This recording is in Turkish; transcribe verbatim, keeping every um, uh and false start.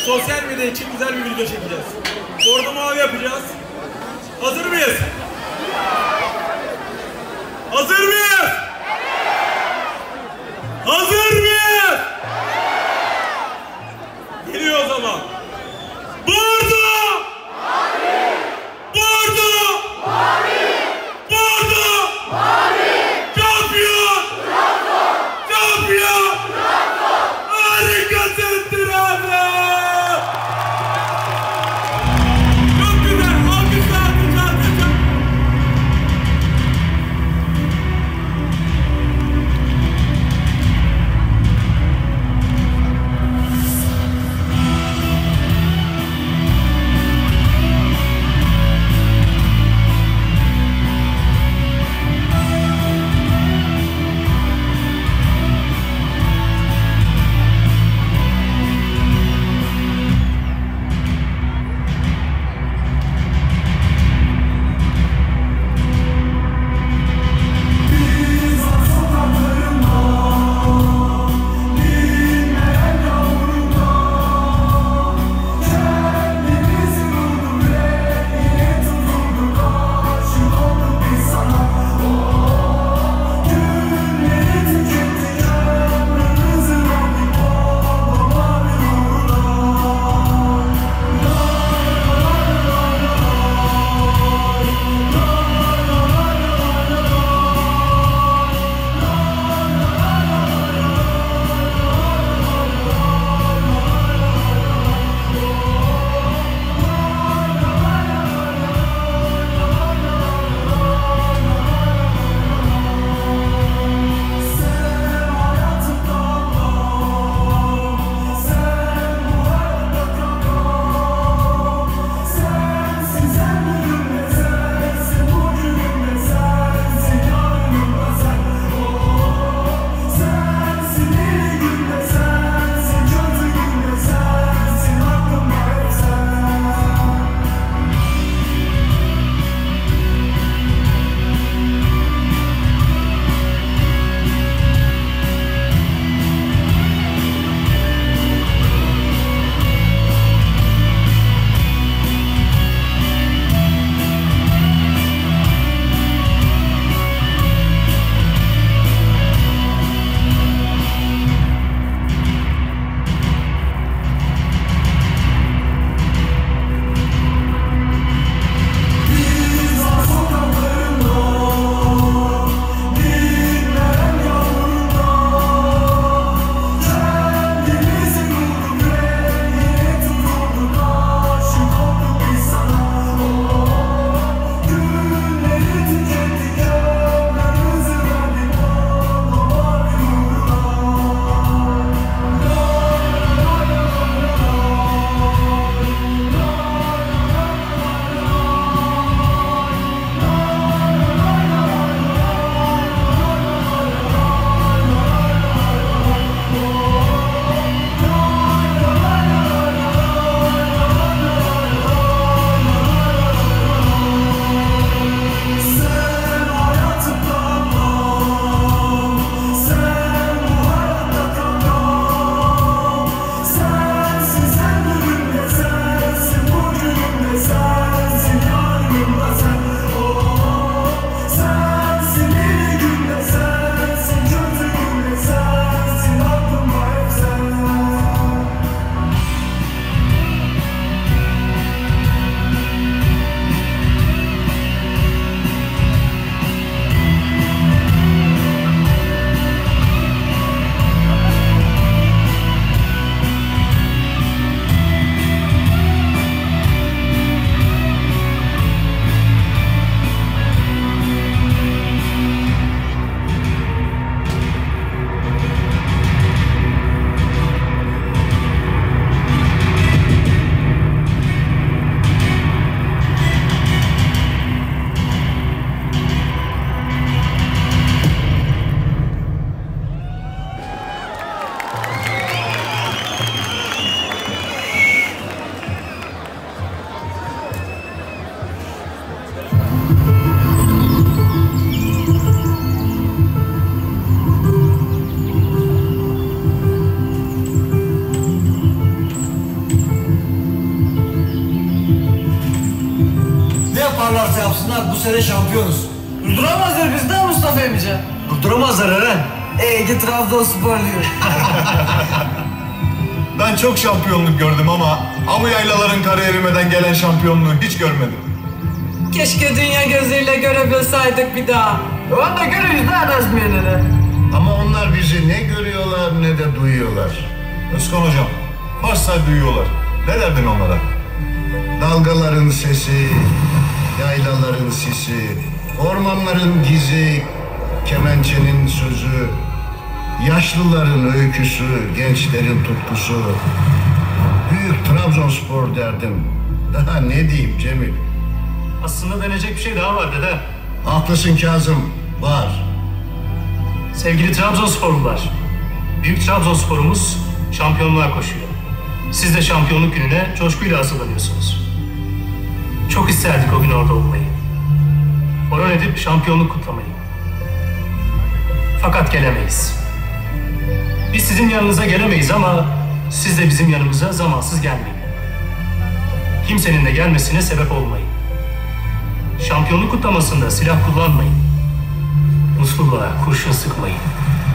sosyal medya için güzel bir video çekeceğiz. Bordo mavi yapacağız. Hazır mıyız? Hazır mıyız? Hazır mıyız? Geliyor o zaman. Bordo! Mavi! Bordo! Mavi! Bordo! Mavi! Şampiyon! Bravo! Şampiyon! Bravo! Harikasın Trabzon! Çok güzel! Alkışlar, alkışlar, alkışlar! yaparlarsa yapsınlar bu sene şampiyonuz. Durduramazlar bizden Mustafa emice. Durduramazlar Eren. Ey git Trabzonsporluyum. Ben çok şampiyonluk gördüm ama ama yaylaların kariyerimeden gelen şampiyonluğu hiç görmedim. Keşke dünya gözüyle görebilseydik bir daha. Onu da görürüz daha Nazmiye'leri. Ama onlar bizi ne görüyorlar ne de duyuyorlar. Özkan hocam, varsa duyuyorlar. Ne derdin onlara? Dalgaların sesi, yaylaların sisi, ormanların gizi, kemençenin sözü, yaşlıların öyküsü, gençlerin tutkusu. Büyük Trabzonspor derdim. Daha ne diyeyim Cemil? Aslında denecek bir şey daha var dede. Haklısın Kazım, var. Sevgili Trabzonsporlular, Büyük Trabzonsporumuz şampiyonluğa koşuyor. Siz de şampiyonluk gününe coşkuyla hazırlanıyorsunuz. Çok isterdik o gün orada olmayı. Horon edip şampiyonluk kutlamayı. Fakat gelemeyiz. Biz sizin yanınıza gelemeyiz ama siz de bizim yanımıza zamansız gelmeyin. Kimsenin de gelmesine sebep olmayın. Şampiyonluk kutlamasında silah kullanmayın. Musluluğa kurşun sıkmayın.